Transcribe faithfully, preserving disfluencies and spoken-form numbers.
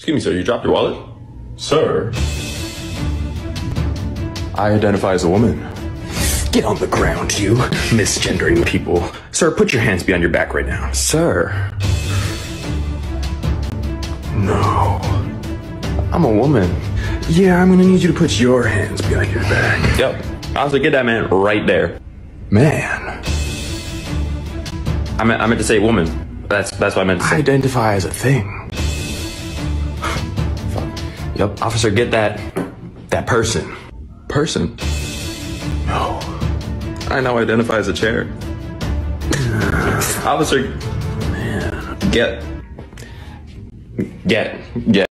Excuse me, sir, you dropped your wallet? Sir, I identify as a woman. Get on the ground, you misgendering people. Sir, put your hands behind your back right now. Sir. No. I'm a woman. Yeah, I'm gonna need you to put your hands behind your back. Yep. Officer, get that man right there. Man. I meant, I meant to say woman. That's that's what I meant to say. I identify as a thing. Yep. Officer, get that that person. Person? No. I now identify as a chair. Officer, Man. get get get